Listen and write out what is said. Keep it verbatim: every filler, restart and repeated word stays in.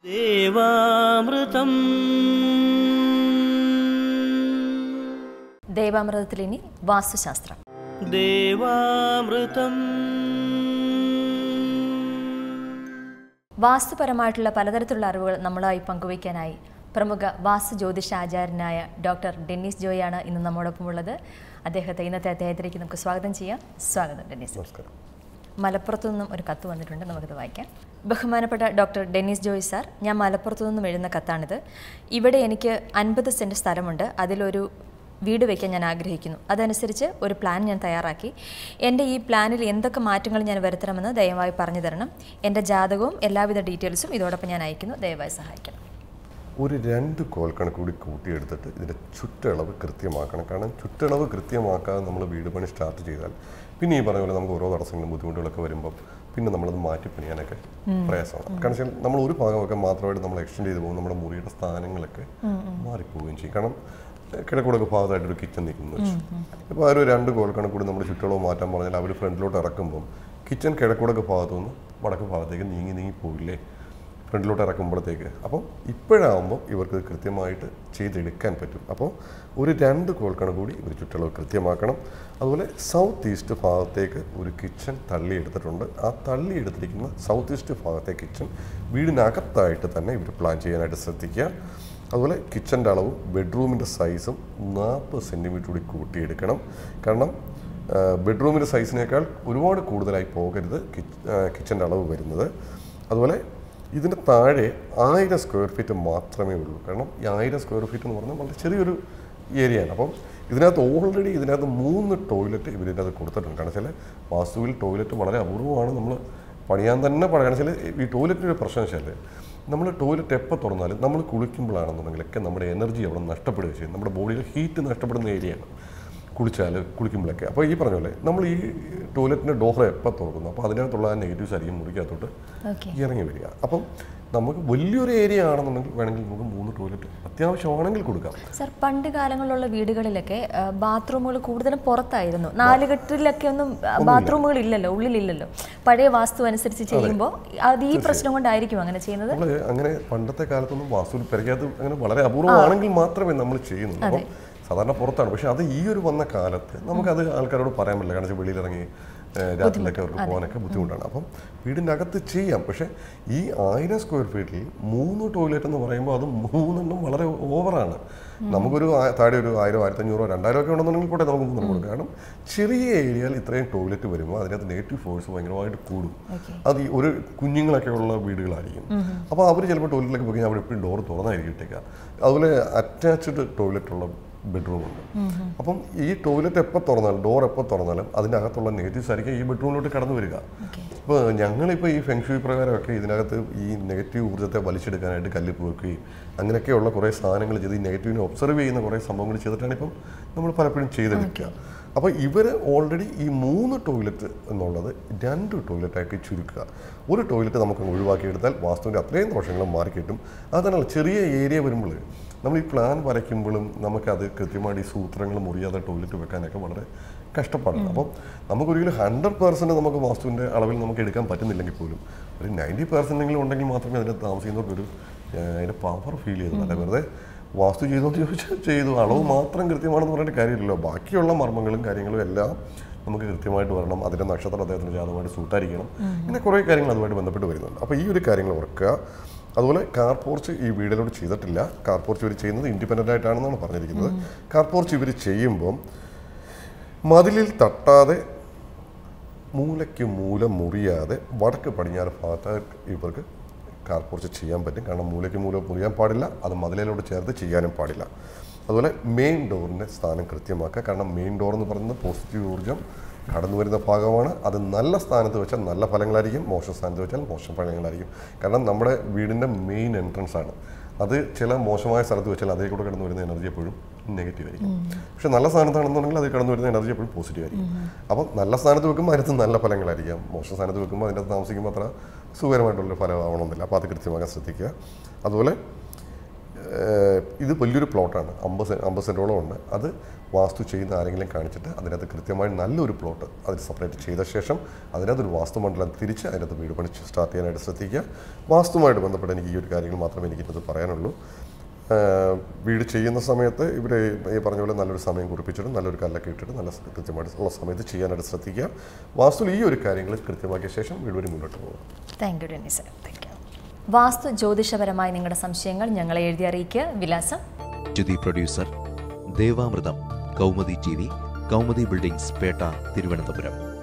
ദേവാമൃതം ദേവാമൃതത്തിൽ ഇനി വാസ്തുശാസ്ത്രം. ദേവാമൃതം വാസ്തുപരമായിട്ടുള്ള പലതരത്തിലുള്ള അറിവുകൾ നമ്മളുമായി പങ്കുവയ്ക്കാനായി പ്രമുഖ വാസ്തു ജ്യോതിഷ ആചാര്യനായ ഡോക്ടർ ഡെന്നിസ് ജോയാണ് ഇന്ന് നമ്മോടൊപ്പം ഉള്ളത്. അദ്ദേഹത്തെ ഇന്നത്തെ അദ്ദേഹത്തിലേക്ക് നമുക്ക് സ്വാഗതം ചെയ്യാം. സ്വാഗതം ഡെന്നിസ്. നമസ്കാരം. മലപ്പുറത്തു നിന്നും ഒരു കത്ത് വന്നിട്ടുണ്ട്, നമുക്കത് വായിക്കാം. ബഹുമാനപ്പെട്ട ഡോക്ടർ ഡെന്നിസ് ജോയ് സാർ, ഞാൻ മലപ്പുറത്തു നിന്നും എഴുതുന്ന കത്താണിത്. ഇവിടെ എനിക്ക് അൻപത് സെൻറ്റ് സ്ഥലമുണ്ട്. അതിലൊരു വീട് വയ്ക്കാൻ ഞാൻ ആഗ്രഹിക്കുന്നു. അതനുസരിച്ച് ഒരു പ്ലാൻ ഞാൻ തയ്യാറാക്കി. എൻ്റെ ഈ പ്ലാനിൽ എന്തൊക്കെ മാറ്റങ്ങൾ ഞാൻ വരുത്തണമെന്ന് ദയവായി പറഞ്ഞു തരണം. എൻ്റെ ജാതകവും എല്ലാവിധ ഡീറ്റെയിൽസും ഇതോടൊപ്പം ഞാൻ അയക്കുന്നു. ദയവായി സഹായിക്കണം. ഒരു രണ്ട് കോൽക്കണക്ക് കൂടി കൂട്ടിയെടുത്തിട്ട് ഇതിൻ്റെ ചുറ്റളവ് കൃത്യമാക്കണം. കാരണം ചുറ്റളവ് കൃത്യമാക്കാതെ നമ്മൾ വീട് പണി സ്റ്റാർട്ട് ചെയ്താൽ പിന്നെ ഈ പറഞ്ഞ പോലെ നമുക്ക് ഓരോ തടസ്സങ്ങളും ബുദ്ധിമുട്ടുകളൊക്കെ വരുമ്പം പിന്നെ നമ്മളത് മാറ്റി പണിയാനൊക്കെ പ്രയാസമാണ്. കാരണം വെച്ചാൽ നമ്മൾ ഒരു ഭാഗമൊക്കെ മാത്രമായിട്ട് നമ്മൾ എക്സ്റ്റെൻഡ് ചെയ്ത് പോകും, നമ്മുടെ മുറിയുടെ സ്ഥാനങ്ങളൊക്കെ മാറിപ്പോവുകയും ചെയ്യും. കാരണം കിഴക്കുടക്ക് ഭാഗത്തായിട്ടൊരു കിച്ചൺ നിൽക്കുന്നു വെച്ചു. ഇപ്പോൾ ആ ഒരു രണ്ട് കോൽക്കണക്ക് കൂടി നമ്മൾ ചുറ്റളവ് മാറ്റാൻ പറഞ്ഞാൽ അവർ ഫ്രണ്ടിലോട്ട് ഇറക്കുമ്പം കിച്ചൺ കിഴക്കുടക്ക് ഭാഗത്തു നിന്ന് വടക്ക് ഭാഗത്തേക്ക് നീങ്ങി നീങ്ങി പോയില്ലേ ഫ്രണ്ടിലോട്ട് ഇറക്കുമ്പോഴത്തേക്ക്. അപ്പം ഇപ്പോഴാകുമ്പോൾ ഇവർക്ക് കൃത്യമായിട്ട് ചെയ്തെടുക്കാൻ പറ്റും. അപ്പോൾ ഒരു രണ്ട് കോൽക്കണക്ക് കൂടി ഇവർ ചുറ്റളവ് കൃത്യമാക്കണം. അതുപോലെ സൗത്ത് ഈസ്റ്റ് ഭാഗത്തേക്ക് ഒരു കിച്ചൺ തള്ളിയെടുത്തിട്ടുണ്ട്. ആ തള്ളിയെടുത്തിരിക്കുന്ന സൗത്ത് ഈസ്റ്റ് ഭാഗത്തെ കിച്ചൺ വീടിനകത്തായിട്ട് തന്നെ ഇവർ പ്ലാൻ ചെയ്യാനായിട്ട് ശ്രദ്ധിക്കുക. അതുപോലെ കിച്ചൻ്റെ അളവും ബെഡ്റൂമിൻ്റെ സൈസും നാൽപ്പത് സെൻറ്റിമീറ്റർ കൂടി കൂട്ടിയെടുക്കണം. കാരണം ബെഡ്റൂമിൻ്റെ സൈസിനേക്കാൾ ഒരുപാട് കൂടുതലായി പോകരുത് കിച്ചൻ്റെ അളവ് വരുന്നത്. അതുപോലെ ഇതിൻ്റെ താഴെ ആയിരം സ്ക്വയർ ഫീറ്റ് മാത്രമേ ഉള്ളൂ. കാരണം ഈ ആയിരം സ്ക്വയർ ഫീറ്റ് എന്ന് പറഞ്ഞാൽ വളരെ ചെറിയൊരു ഏരിയയാണ്. അപ്പം ഇതിനകത്ത് ഓൾറെഡി ഇതിനകത്ത് മൂന്ന് ടോയ്ലറ്റ് ഇവരിനകത്ത് കൊടുത്തിട്ടുണ്ട്. കാരണം വെച്ചാൽ വാസ്തുവിൽ ടോയ്ലറ്റ് വളരെ അപൂർവമാണ്. നമ്മൾ പണിയാൻ തന്നെ പറയാൻ വെച്ചാൽ ഈ ടോയ്ലറ്റിൻ്റെ പ്രശ്നം വെച്ചാൽ നമ്മൾ ടോയ്ലറ്റ് എപ്പോൾ തുറന്നാലും നമ്മൾ കുളിക്കുമ്പോഴാണെന്നുണ്ടെങ്കിലൊക്കെ നമ്മുടെ എനർജി അവിടെ നഷ്ടപ്പെടുകയും ചെയ്യും. നമ്മുടെ ബോഡിയിൽ ഹീറ്റ് നഷ്ടപ്പെടുന്ന ഏരിയയാണ് കുളിച്ചാൽ കുളിക്കുമ്പോഴൊക്കെ. അപ്പോൾ ഈ പറഞ്ഞ പോലെ നമ്മൾ ഈ ടോയ്ലറ്റിൻ്റെ ഡോർ എപ്പോൾ തുറക്കുന്നു അപ്പോൾ അതിനകത്തുള്ള നെഗറ്റീവ്സ് ആയിരിക്കും മുറിക്കകത്തോട്ട് ഇറങ്ങി വരിക. അപ്പം നമുക്ക് വലിയൊരു ഏരിയ ആണെന്നുണ്ടെങ്കിൽ വേണമെങ്കിൽ നമുക്ക് മൂന്ന് ടോയ്ലറ്റ് അത്യാവശ്യമാണെങ്കിൽ കൊടുക്കാം. സർ, പണ്ട് കാലങ്ങളിലുള്ള വീടുകളിലൊക്കെ ബാത്റൂമുകൾ കൂടുതലും പുറത്തായിരുന്നു. നാലുകെട്ടിലൊക്കെ ഒന്നും ബാത്റൂമുകൾ ഇല്ലല്ലോ, ഉള്ളിലില്ലല്ലോ. പഴയ വാസ്തു അനുസരിച്ച് ചെയ്യുമ്പോൾ അത് ഈ പ്രശ്നം കൊണ്ടായിരിക്കും അങ്ങനെ ചെയ്യുന്നത്. നമ്മൾ അങ്ങനെ പണ്ടത്തെ കാലത്തൊന്നും വാസ്തു പെരയ്ക്കകത്ത് അങ്ങനെ വളരെ അപൂർവമാണെങ്കിൽ മാത്രമേ നമ്മൾ ചെയ്യുന്നുള്ളൂ. അപ്പം സാധാരണ പുറത്താണ്. പക്ഷെ അത് ഈ ഒരു വന്ന കാലത്ത് നമുക്കത് ആൾക്കാരോട് പറയാൻ പറ്റില്ല. കാരണം വെളിയിലിറങ്ങി രാത്രിയിലൊക്കെ അവർക്ക് പോകാനൊക്കെ ബുദ്ധിമുട്ടാണ്. അപ്പം വീടിൻ്റെ അകത്ത് ചെയ്യാം. പക്ഷേ ഈ ആയിരം സ്ക്വയർ ഫീറ്റിൽ മൂന്ന് ടോയ്ലറ്റ് എന്ന് പറയുമ്പോൾ അത് മൂന്നെണ്ണം വളരെ ഓവറാണ്. നമുക്കൊരു താഴെ ഒരു ആയിരം ആയിരത്തഞ്ഞൂറോ രണ്ടായിരം ഒക്കെ ഉണ്ടെന്നുണ്ടെങ്കിൽ കൂടെ നമുക്ക് മൂന്നെണ്ണം കൊടുക്കാം. കാരണം ചെറിയ ഏരിയയിൽ ഇത്രയും ടോയ്ലറ്റ് വരുമ്പോൾ അതിനകത്ത് നെഗറ്റീവ് ഫോഴ്സ് ഭയങ്കരമായിട്ട് കൂടും. അത് ഈ ഒരു കുഞ്ഞുങ്ങളൊക്കെ ഉള്ള വീടുകളായിരിക്കും. അപ്പോൾ അവർ ചിലപ്പോൾ ടോയ്ലറ്റിലേക്ക് പോയി അവിടെ എപ്പോഴും ഡോർ തുറന്നായിരിക്കും ഇട്ടേക്കുക. അതുപോലെ അറ്റാച്ച്ഡ് ടോയ്ലറ്റ് ഉള്ള ബെഡ്റൂമുണ്ട്. അപ്പം ഈ ടോയ്ലറ്റ് എപ്പോൾ തുറന്നാലും ഡോർ എപ്പോൾ തുറന്നാലും അതിൻ്റെ അകത്തുള്ള നെഗറ്റീവ്സ് ആയിരിക്കും ഈ ബെഡ്റൂമിലോട്ട് കടന്നു വരിക. ഇപ്പോൾ ഞങ്ങളിപ്പോൾ ഈ ഫെങ്ഷുയി പ്രകാരമൊക്കെ ഇതിനകത്ത് ഈ നെഗറ്റീവ് ഊർജ്ജത്തെ വലിച്ചെടുക്കാനായിട്ട് കല്ലിപ്പ് വെക്കുകയും അങ്ങനെയൊക്കെയുള്ള കുറേ സാധനങ്ങൾ ചെയ്ത് ഈ നെഗറ്റീവിനെ ഒബ്സർവ് ചെയ്യുന്ന കുറേ സംഭവങ്ങൾ ചെയ്തിട്ടാണ് ഇപ്പം നമ്മൾ പലപ്പോഴും ചെയ്തെടുക്കുക. അപ്പോൾ ഇവർ ഓൾറെഡി ഈ മൂന്ന് ടോയ്ലറ്റ് എന്നുള്ളത് രണ്ട് ടോയ്ലറ്റാക്കി ചുരുക്കുക. ഒരു ടോയ്ലറ്റ് നമുക്ക് ഒഴിവാക്കിയെടുത്താൽ വാസ്തുവിൻ്റെ അത്രയും ദോഷങ്ങളും മാറിക്കിട്ടും. അതല്ല ചെറിയ ഏരിയ വരുമ്പോൾ നമ്മൾ ഈ പ്ലാൻ വരയ്ക്കുമ്പോഴും നമുക്കത് കൃത്യമായിട്ട് ഈ സൂത്രങ്ങൾ മുറിയാതെ ടോയ്ലറ്റ് വെക്കാനൊക്കെ വളരെ കഷ്ടപ്പാടാണ്. അപ്പം നമുക്കൊരിക്കലും ഹൺഡ്രഡ് പെർസെൻറ്റ് നമുക്ക് വാസ്തുവിൻ്റെ അളവിൽ നമുക്ക് എടുക്കാൻ പറ്റുന്നില്ലെങ്കിൽ പോലും ഒരു നയൻറ്റി പെർസെൻറ്റെങ്കിലും ഉണ്ടെങ്കിൽ മാത്രമേ അതിനകത്ത് താമസിക്കുന്നവർക്കൊരു അതിൻ്റെ പവർ ഫീൽ ചെയ്തു. അല്ല വെറുതെ വാസ്തു ചെയ്തോന്ന് ചോദിച്ചാൽ ചെയ്തു, അളവ് മാത്രം കൃത്യമാണെന്ന് പറഞ്ഞിട്ട് കാര്യമില്ലല്ലോ. ബാക്കിയുള്ള മർമ്മങ്ങളും കാര്യങ്ങളും എല്ലാം നമുക്ക് കൃത്യമായിട്ട് വരണം. അതിൻ്റെ നക്ഷത്രം അദ്ദേഹത്തിൻ്റെ ജാതകമായിട്ട് സൂട്ടായിരിക്കണം. ഇങ്ങനെ കുറേ കാര്യങ്ങൾ അതുമായിട്ട് ബന്ധപ്പെട്ട് വരുന്നുണ്ട്. അപ്പോൾ ഈ ഒരു കാര്യങ്ങൾ ഓർക്കുക. അതുപോലെ കാർ പോർച്ച് ഈ വീടിലോട്ട് ചെയ്തിട്ടില്ല. കാർ പോർച്ച് ഇവർ ചെയ്യുന്നത് ഇൻഡിപെൻഡൻ്റ് ആയിട്ടാണെന്നാണ് പറഞ്ഞിരിക്കുന്നത്. കാർ പോർച്ച് ഇവർ ചെയ്യുമ്പം മതിലിൽ തട്ടാതെ മൂലയ്ക്ക് മൂല മുറിയാതെ വടക്ക് പടിഞ്ഞാറ് ഭാഗത്ത് ഇവർക്ക് കാർ പോർച്ച് ചെയ്യാൻ പറ്റും. കാരണം മൂലയ്ക്ക് മൂല മുറിയാൻ പാടില്ല, അത് മതിലിലോട്ട് ചേർത്ത് ചെയ്യാനും പാടില്ല. അതുപോലെ മെയിൻ ഡോറിൻ്റെ സ്ഥാനം കൃത്യമാക്കുക. കാരണം മെയിൻ ഡോർ എന്ന് പറയുന്നത് പോസിറ്റീവ് ഊർജ്ജം കടന്നു വരുന്ന ഭാഗമാണ്. അത് നല്ല സ്ഥാനത്ത് വെച്ചാൽ നല്ല ഫലങ്ങളായിരിക്കും, മോശം സ്ഥാനത്ത് വെച്ചാൽ മോശം ഫലങ്ങളായിരിക്കും. കാരണം നമ്മുടെ വീടിൻ്റെ മെയിൻ എൻട്രൻസ് ആണ്. അത് ചില മോശമായ സ്ഥലത്ത് വെച്ചാൽ അതേ കൂടെ കടന്നു വരുന്ന എനർജി എപ്പോഴും നെഗറ്റീവ് ആയിരിക്കും. പക്ഷെ നല്ല സ്ഥാനത്താണെന്നുണ്ടെങ്കിൽ അതിൽ കടന്നു വരുന്ന എനർജി എപ്പോഴും പോസിറ്റീവ് ആയിരിക്കും. അപ്പം നല്ല സ്ഥാനത്ത് വെക്കുമ്പോൾ അതിനകത്ത് നല്ല ഫലങ്ങളായിരിക്കാം, മോശം സ്ഥാനത്ത് വെക്കുമ്പോൾ അതിൻ്റെ അകത്ത് താമസിക്കുമ്പോൾ അത്ര സുഖകരമായിട്ടുള്ള ഫലമാവണമെന്നില്ല. അപ്പോൾ അത് കൃത്യമാക്കാൻ ശ്രദ്ധിക്കുക. അതുപോലെ ഇത് വലിയൊരു പ്ലോട്ടാണ്, അമ്പത് സെൻറ്റ് അമ്പത് സെൻറ്റോളം ഉണ്ട്. അത് വാസ്തു ചെയ്യുന്ന ആരെങ്കിലും കാണിച്ചിട്ട് അതിനകത്ത് കൃത്യമായി നല്ലൊരു പ്ലോട്ട് അതിൽ സെപ്പറേറ്റ് ചെയ്ത ശേഷം അതിനകത്തൊരു വാസ്തുമണ്ഡലം തിരിച്ച് അതിനകത്ത് വീട് പണി സ്റ്റാർട്ട് ചെയ്യാനായിട്ട് ശ്രദ്ധിക്കുക. വാസ്തുവുമായിട്ട് ബന്ധപ്പെട്ട് എനിക്ക് ഈ ഒരു കാര്യങ്ങൾ മാത്രമേ എനിക്കിത് പറയാനുള്ളൂ. വീട് ചെയ്യുന്ന സമയത്ത് ഇവിടെ ഈ പറഞ്ഞ പോലെ നല്ലൊരു സമയം കുറിപ്പിച്ചിട്ട് നല്ലൊരു കല്ലൊക്കെ ഇട്ടിട്ട് നല്ല കൃത്യമായിട്ടുള്ള സമയത്ത് ചെയ്യാനായിട്ട് ശ്രദ്ധിക്കുക. വാസ്തു ഈ ഒരു കാര്യങ്ങൾ കൃത്യമാക്കിയ ശേഷം വീട് വരെ മുന്നോട്ട് പോകുക. Thank you Dennis sir. Thank you. Vastu ജ്യോതിഷപരമായ നിങ്ങളുടെ സംശയങ്ങൾ ഞങ്ങളെ എഴുതി അറിയിക്കുക. വിലാസം: Jyothi producer, Devamrutham, Kaumudi T V, Kaumudi buildings, Pettah, Thiruvananthapuram.